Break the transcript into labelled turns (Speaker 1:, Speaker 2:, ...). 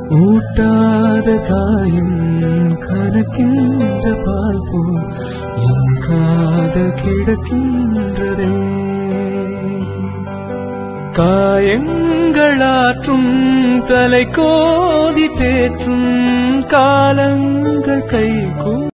Speaker 1: ஊட்டாத தாயின் கணக்கின்ற பால் போல் என் காதல் கிடக்கின்றதே. காயங்களாற்றும் தலை கோதி தேற்றும் காலங்கள் கைகூ